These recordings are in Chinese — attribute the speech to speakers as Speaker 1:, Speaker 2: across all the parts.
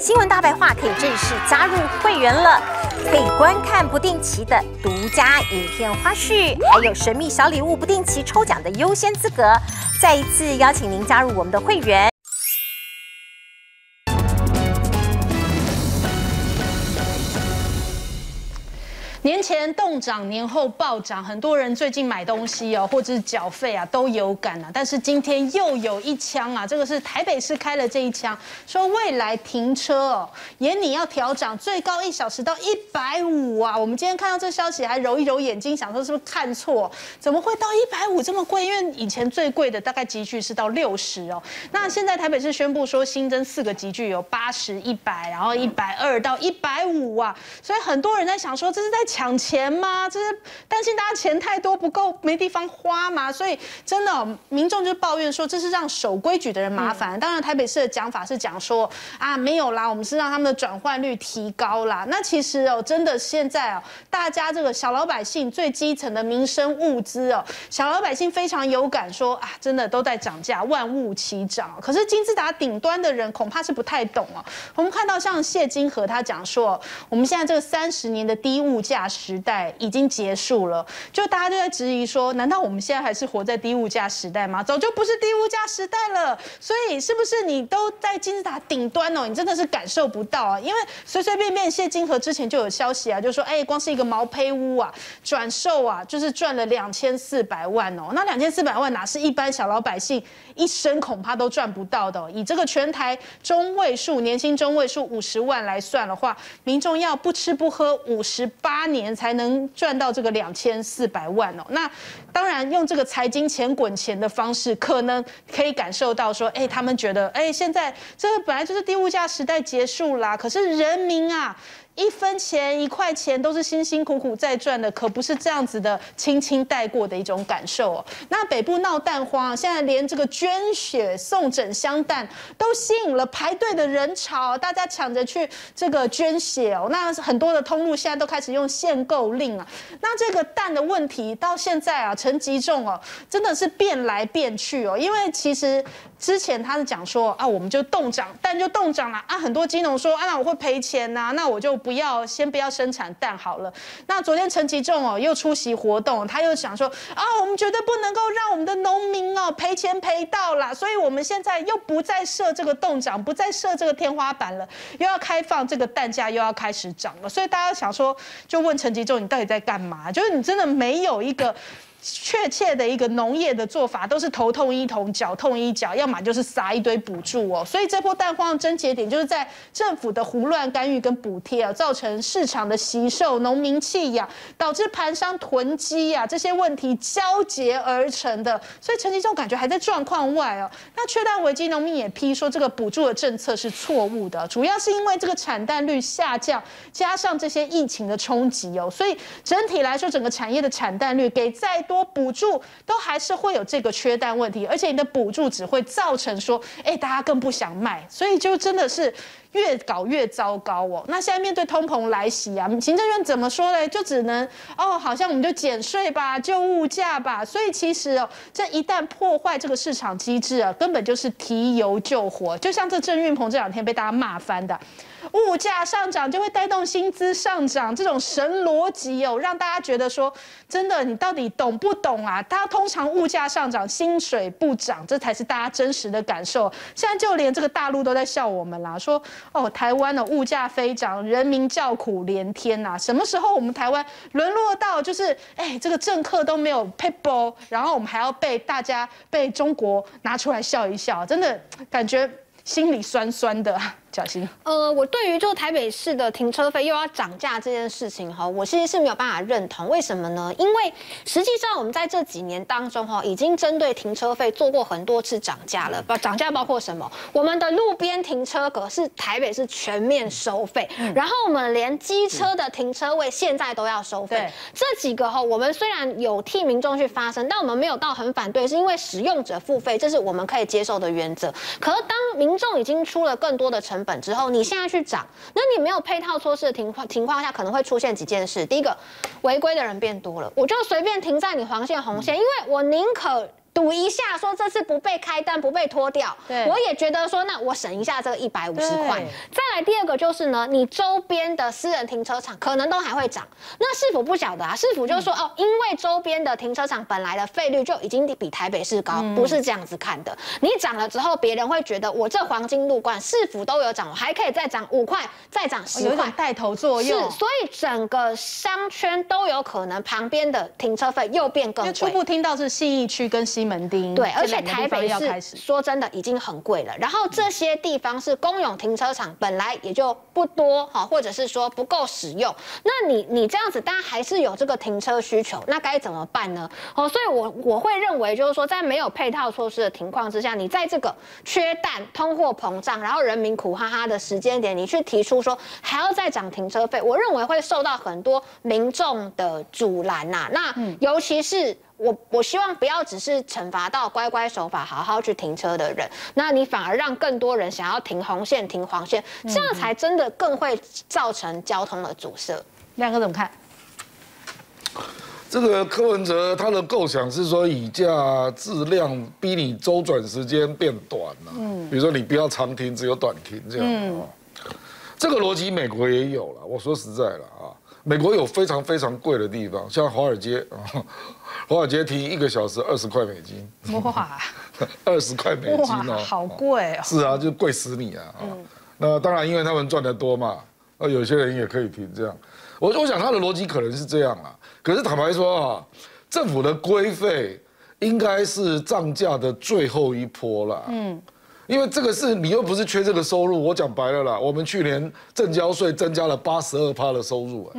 Speaker 1: 新闻大白话可以正式加入会员了，可以观看不定期的独家影片花絮，还有神秘小礼物不定期抽奖的优先资格。再一次邀请您加入我们的会员。
Speaker 2: 年前冻涨，年后暴涨，很多人最近买东西哦，或者是缴费啊，都有感啊。但是今天又有一枪啊，这个是台北市开了这一枪，说未来停车哦，眼你要调涨，最高1小时到150啊。我们今天看到这消息，还揉一揉眼睛，想说是不是看错？怎么会到150这么贵？因为以前最贵的大概集聚是到60哦。那现在台北市宣布说新增4个集聚，有80、100，然后120到150啊。所以很多人在想说，这是在 抢钱吗？这是担心大家钱太多不够没地方花吗？所以真的、哦，民众就抱怨说这是让守规矩的人麻烦。当然，台北市的讲法是讲说啊没有啦，我们是让他们的转换率提高啦。那其实哦，真的现在哦，大家这个小老百姓最基层的民生物资哦，小老百姓非常有感说啊，真的都在涨价，万物齐涨。可是金字塔顶端的人恐怕是不太懂哦。我们看到像谢金河他讲说，我们现在这个30年的低物价 时代已经结束了，就大家就在质疑说，难道我们现在还是活在低物价时代吗？早就不是低物价时代了。所以是不是你都在金字塔顶端哦？你真的是感受不到啊！因为随随便便谢金河之前就有消息啊，就说光是一个毛坯屋啊，转售啊，就是赚了2400万哦。那2400万哪是一般小老百姓一生恐怕都赚不到的哦。以这个全台中位数年薪中位数50万来算的话，民众要不吃不喝58年才能赚到这个2400万哦。那当然用这个财经钱滚钱的方式，可能可以感受到说，他们觉得，现在这个本来就是低物价时代结束啦。可是人民啊， 1分钱1块钱都是辛辛苦苦在赚的，可不是这样子的轻轻带过的一种感受哦。那北部闹蛋荒，现在连这个捐血送整箱蛋都吸引了排队的人潮，大家抢着去这个捐血哦。那很多的通路现在都开始用限购令啊。那这个蛋的问题到现在啊，陈吉仲哦，真的是变来变去哦。因为其实之前他是讲说啊，我们就冻涨，蛋就冻涨了啊，很多金融说啊，那我会赔钱呐，那我就 先不要生产蛋好了。那昨天陈吉仲哦又出席活动，他又想说啊，我们绝对不能够让我们的农民哦赔钱赔到啦，所以我们现在又不再设这个冻涨，不再设这个天花板了，又要开放这个蛋价又要开始涨了。所以大家想说，就问陈吉仲，你到底在干嘛？就是你真的没有一个 确切的一个农业的做法，都是头痛医头，脚痛医脚，要么就是撒一堆补助哦。所以这波蛋荒的症结点就是在政府的胡乱干预跟补贴啊，造成市场的惜售、农民弃养，导致盘商囤积啊，这些问题交结而成的。所以陈吉仲感觉还在状况外哦。那缺蛋危机，农民也批说这个补助的政策是错误的，主要是因为这个产蛋率下降，加上这些疫情的冲击哦，所以整体来说，整个产业的产蛋率给再多补助都还是会有这个缺蛋问题，而且你的补助只会造成说，大家更不想卖，所以就真的是 越搞越糟糕哦。那现在面对通膨来袭啊，行政院怎么说呢？就只能好像我们就减税吧，救物价吧。所以其实哦，这一旦破坏这个市场机制啊，根本就是提油救火。就像这郑运鹏这2天被大家骂翻的，物价上涨就会带动薪资上涨，这种神逻辑哦，让大家觉得说，真的你到底懂不懂啊？大家通常物价上涨，薪水不涨，这才是大家真实的感受。现在就连这个大陆都在笑我们啦，说 台湾的物价飞涨，人民叫苦连天呐！什么时候我们台湾沦落到就是这个政客都没有 people， 然后我们还要被大家被中国拿出来笑一笑，真的感觉心里酸酸的。 小心。
Speaker 3: 我对于就台北市的停车费又要涨价这件事情哈，我其实是没有办法认同。为什么呢？因为实际上我们在这几年当中哈，已经针对停车费做过很多次涨价了。涨价包括什么？我们的路边停车格是台北市全面收费，然后我们连机车的停车位现在都要收费。这几个哈，我们虽然有替民众去发声，但我们没有到很反对，是因为使用者付费，这是我们可以接受的原则。可是当民众已经出了更多的成本之后，你现在去涨，那你没有配套措施的情况下，可能会出现几件事。第一个，违规的人变多了，我就随便停在你黄线、红线，因为我宁可赌一下，说这次不被开单、不被拖掉，我也觉得说，那我省一下这个150块。再来第二个就是呢，你周边的私人停车场可能都还会涨，那市府不晓得啊，市府就说哦，因为周边的停车场本来的费率就已经比台北市高，不是这样子看的。你涨了之后，别人会觉得我这黄金路段市府都有涨，我还可以再涨5块，再涨10块，
Speaker 2: 带头作用。
Speaker 3: 是，所以整个商圈都有可能旁边的停车费又变更贵。
Speaker 2: 初步听到是信义区跟西门町，
Speaker 3: 对，而且台北市说真的已经很贵了。然后这些地方是公有停车场，本来也就不多哈，或者是说不够使用。那你这样子，当然还是有这个停车需求，那该怎么办呢？哦，所以我会认为就是说，在没有配套措施的情况之下，你在这个缺蛋、通货膨胀，然后人民苦哈哈的时间点，你去提出说还要再涨停车费，我认为会受到很多民众的阻拦呐。那尤其是我希望不要只是惩罚到乖乖守法、好好去停车的人，那你反而让更多人想要停红线、停黄线，这样才真的更会造成交通的阻塞。
Speaker 2: 亮哥怎么看？
Speaker 4: 这个柯文哲他的构想是说以价质量逼你周转时间变短了，比如说你不要长停，只有短停这样。这个逻辑美国也有了。我说实在了啊，美国有非常非常贵的地方，像华尔街啊，华尔街停1个小时20块美金，
Speaker 2: 哇
Speaker 4: ，20块美金哦，
Speaker 2: 好贵哦。
Speaker 4: 是啊，就贵死你啊！那当然，因为他们赚得多嘛，有些人也可以停这样。我想他的逻辑可能是这样啊。可是坦白说啊，政府的规费应该是涨价的最后一波啦。因为这个是你又不是缺这个收入，我讲白了啦，我们去年证交税增加了82%的收入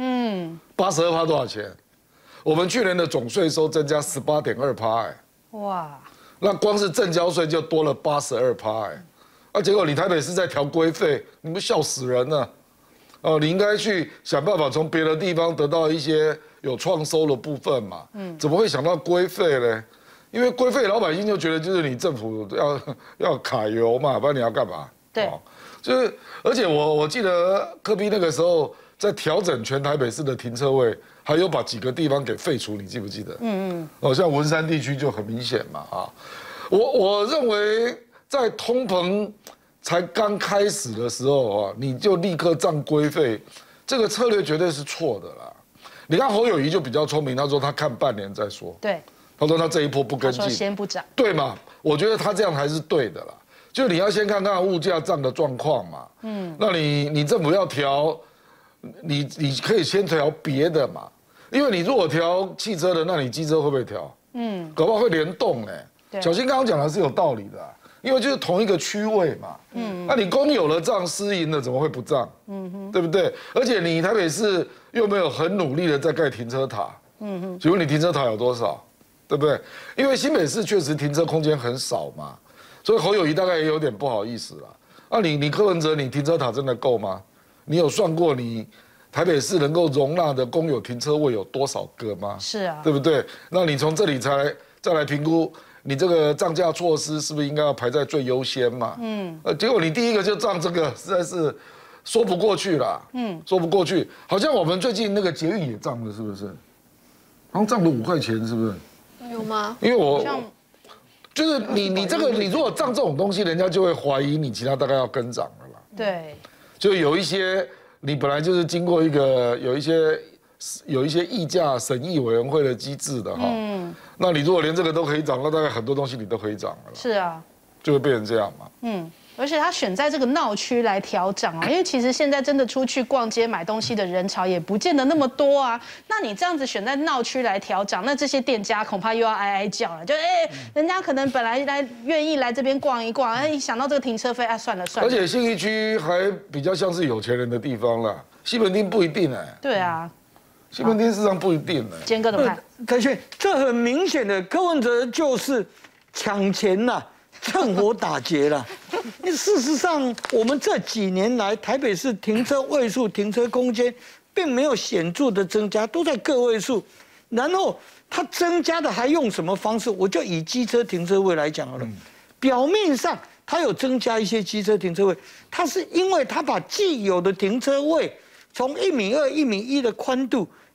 Speaker 4: ，82%多少钱？我们去年的总税收增加18.2%，哇！那光是证交税就多了82%，结果你台北市在调规费，你们笑死人了。你应该去想办法从别的地方得到一些有创收的部分嘛，怎么会想到规费呢？因为规费老百姓就觉得就是你政府要卡油嘛，不然你要干嘛？
Speaker 2: 对，
Speaker 4: 就是而且我记得柯 P 那个时候在调整全台北市的停车位，还有把几个地方给废除，你记不记得？像文山地区就很明显嘛啊。我认为在通膨才刚开始的时候啊，你就立刻涨规费，这个策略绝对是错的啦。你看侯友宜就比较聪明，他说他看半年再说。
Speaker 2: 对。
Speaker 4: 他说他这一波不跟进，
Speaker 2: 先不涨，
Speaker 4: 对嘛？我觉得他这样还是对的啦。就你要先看看物价涨的状况嘛。那你政府要调，你可以先调别的嘛。因为你如果调汽车的，那你机车会不会调？搞不好会联动哎。小新刚刚讲的是有道理的，因为就是同一个区位嘛。那你公有的涨，私营的怎么会不涨？对不对？而且你台北市又没有很努力的在盖停车塔。请问你停车塔有多少？对不对？因为新北市确实停车空间很少嘛，所以侯友宜大概也有点不好意思了。你柯文哲，你停车塔真的够吗？你有算过你台北市能够容纳的公有停车位有多少个吗？
Speaker 2: 是啊，
Speaker 4: 对不对？那你从这里再来评估你这个涨价措施是不是应该要排在最优先嘛？结果你第一个就涨这个，实在是说不过去啦。说不过去，好像我们最近那个捷运也涨了，是不是？好像涨了5块钱，是不是？
Speaker 3: 有吗？
Speaker 4: 因为就是你这个你如果涨这种东西，人家就会怀疑你其他大概要跟涨了啦。
Speaker 2: 对，
Speaker 4: 就有一些你本来就是经过一个有一些议价审议委员会的机制的哈。那你如果连这个都可以涨，那大概很多东西你都可以涨了。
Speaker 2: 是啊，
Speaker 4: 就会变成这样嘛。
Speaker 2: 而且他选在这个闹区来调涨啊，因为其实现在真的出去逛街买东西的人潮也不见得那么多啊。那你这样子选在闹区来调涨，那这些店家恐怕又要哀哀叫了，就人家可能本来愿意来这边逛一逛，一想到这个停车费啊，算了。
Speaker 4: 而且信义区还比较像是有钱人的地方啦，西门町不一定
Speaker 2: 对啊，
Speaker 4: 西门町事实上不一定
Speaker 2: 坚哥怎么看？
Speaker 5: 可是这很明显的，柯文哲就是抢钱呐。趁火打劫了。事实上，我们这几年来，台北市停车位数、停车空间并没有显著的增加，都在个位数。然后它增加的还用什么方式？我就以机车停车位来讲好了。表面上它有增加一些机车停车位，它是因为它把既有的停车位从1.2米、1.1米的宽度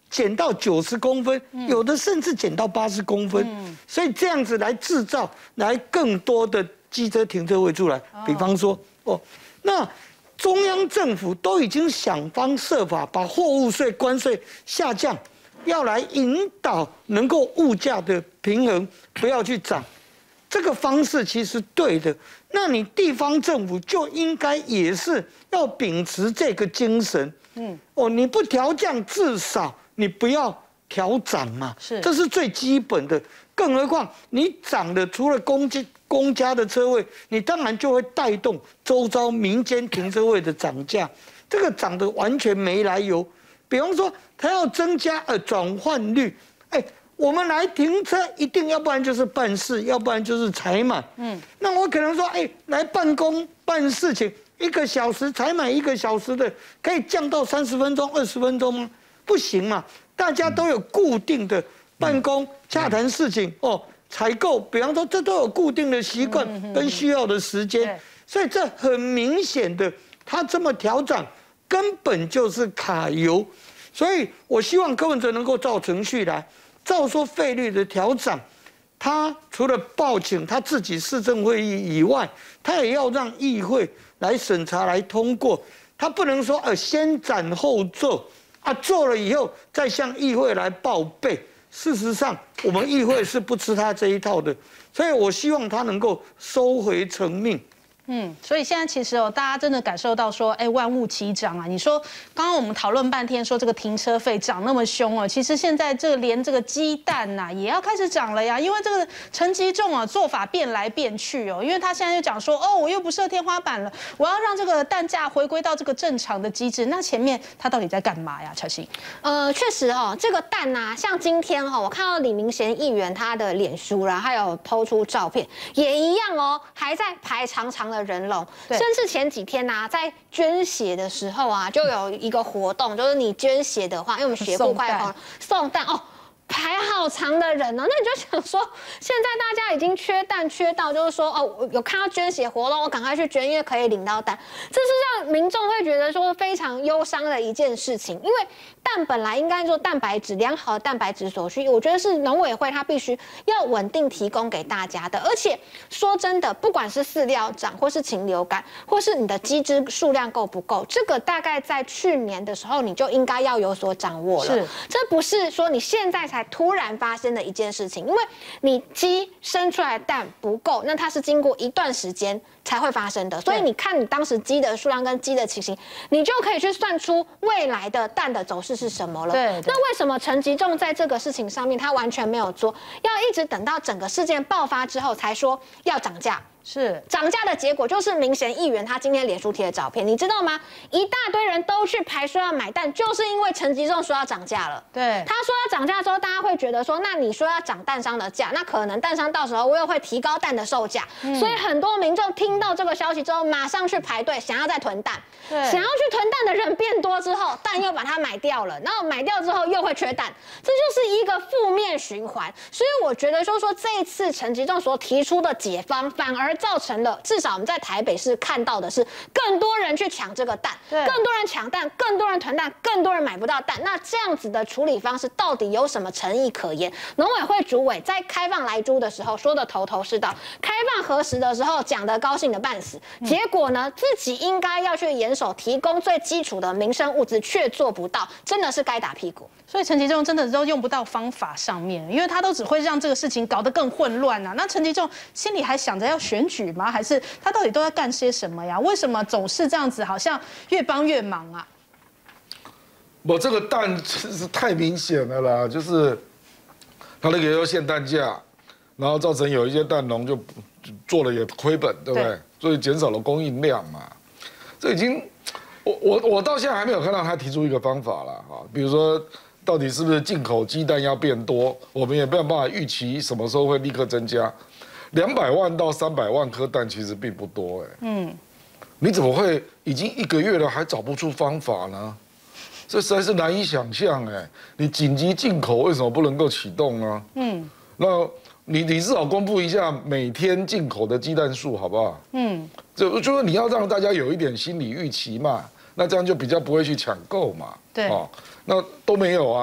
Speaker 5: 减到90公分，有的甚至减到80公分，所以这样子来制造来更多的机车停车位出来。比方说，那中央政府都已经想方设法把货物税、关税下降，要来引导能够物价的平衡，不要去涨。这个方式其实对的，那你地方政府就应该也是要秉持这个精神。你不调降，至少你不要调涨嘛，这是最基本的。更何况你涨的除了公家的车位，你当然就会带动周遭民间停车位的涨价，这个涨得完全没来由。比方说，它要增加转换率，我们来停车一定要不然就是办事，要不然就是采买。那我可能说，来办事情，1个小时采买1个小时的，可以降到30分钟、20分钟吗？不行嘛，大家都有固定的办公、洽谈事情采购，比方说这都有固定的习惯跟需要的时间，所以这很明显的，他这么调整根本就是卡油。所以我希望柯文哲能够照程序来。照说费率的调整，他除了报请他自己市政会议以外，他也要让议会来审查来通过。他不能说先斩后奏做了以后再向议会来报备。事实上，我们议会是不吃他这一套的，所以我希望他能够收回成命。
Speaker 2: 所以现在其实大家真的感受到说，万物齐涨啊！你说刚刚我们讨论半天，说这个停车费涨那么凶其实现在连这个鸡蛋也要开始涨了呀，因为这个陈吉仲做法变来变去因为他现在就讲说，我又不设天花板了，我要让这个蛋价回归到这个正常的机制。那前面他到底在干嘛呀？巧芯？
Speaker 3: 确实这个蛋像今天我看到李明贤议员他的脸书啦，还有抛出照片，也一样还在排长长的人龙，甚至前几天在捐血的时候就有一个活动，就是你捐血的话，因为我们血库快红，送蛋排好长的人那你就想说，现在大家已经缺蛋缺到，就是说有看到捐血活动，我赶快去捐，因为可以领到蛋，这是让民众会觉得说非常忧伤的一件事情。因为蛋本来应该做蛋白质良好的蛋白质所需，我觉得是农委会它必须要稳定提供给大家的。而且说真的，不管是饲料涨，或是禽流感，或是你的鸡只数量够不够，这个大概在去年的时候你就应该要有所掌握了。这不是说你现在才突然发生的一件事情，因为你鸡生出来的蛋不够，那它是经过一段时间才会发生的。所以你看你当时鸡的数量跟鸡的情形，你就可以去算出未来的蛋的走势是什么了。那为什么陈吉仲在这个事情上面他完全没有做，要一直等到整个事件爆发之后才说要涨价？涨价的结果就是明贤议员他今天脸书贴的照片，你知道吗？一大堆人都去排说要买蛋，就是因为陈吉仲说要涨价了。他说要涨价之后，大家会觉得说，那你说要涨蛋商的价，那可能蛋商到时候又会提高蛋的售价，所以很多民众听到这个消息之后，马上去排队，想要再囤蛋。想要去囤蛋的人变多之后，蛋又把它买掉了，然后买掉之后又会缺蛋，这就是一个负面循环。所以我觉得说这一次陈吉仲所提出的解方，反而造成了至少我们在台北市看到的是更多人去抢这个蛋，更多人抢蛋，更多人囤蛋，更多人买不到蛋。那这样子的处理方式到底有什么诚意可言？农委会主委在开放来猪的时候说的头头是道，开放核食的时候讲得高兴的半死，结果呢自己应该要去严守提供最基础的民生物资却做不到，真的是该打屁股。
Speaker 2: 所以陈吉仲真的都用不到方法上面，因为他都只会让这个事情搞得更混乱那陈吉仲心里还想着要选举吗？还是他到底都在干些什么呀？为什么总是这样子，好像越帮越忙啊？
Speaker 4: 我这个蛋是太明显了啦，就是他那个要限蛋价，然后造成有一些蛋农就做了也亏本，对不对？所以减少了供应量嘛。这已经，我到现在还没有看到他提出一个方法啦比如说到底是不是进口鸡蛋要变多，我们也没有办法预期什么时候会立刻增加。200万到300万颗蛋其实并不多你怎么会已经1个月了还找不出方法呢？这实在是难以想象你紧急进口为什么不能够启动呢？那你至少公布一下每天进口的鸡蛋数好不好？就是你要让大家有一点心理预期嘛，那这样就比较不会去抢购嘛。那都没有啊，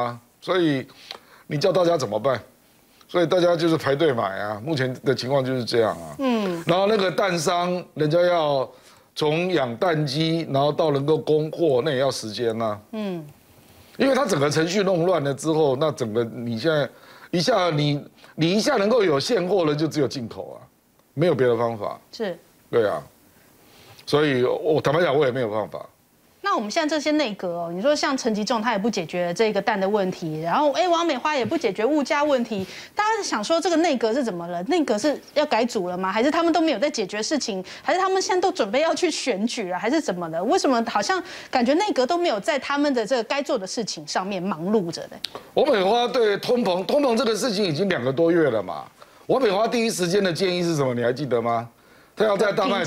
Speaker 4: 所以你叫大家怎么办？所以大家就是排队买啊，目前的情况就是这样啊。然后那个蛋商，人家要从养蛋鸡，然后到能够供货，那也要时间呐。因为它整个程序弄乱了之后，那整个你现在你一下能够有现货了，就只有进口啊，没有别的方法。
Speaker 2: 是，
Speaker 4: 对啊，所以我坦白讲，我也没有办法。
Speaker 2: 那我们现在这些内阁哦，你说像陈吉仲他也不解决这个蛋的问题，然后王美花也不解决物价问题，大家想说这个内阁是怎么了？内阁是要改组了吗？还是他们都没有在解决事情？还是他们现在都准备要去选举了？还是怎么的？为什么好像感觉内阁都没有在他们的这个该做的事情上面忙碌着的？
Speaker 4: 王美花对通膨这个事情已经2个多月了嘛。王美花第一时间的建议是什么？你还记得吗？他要在大卖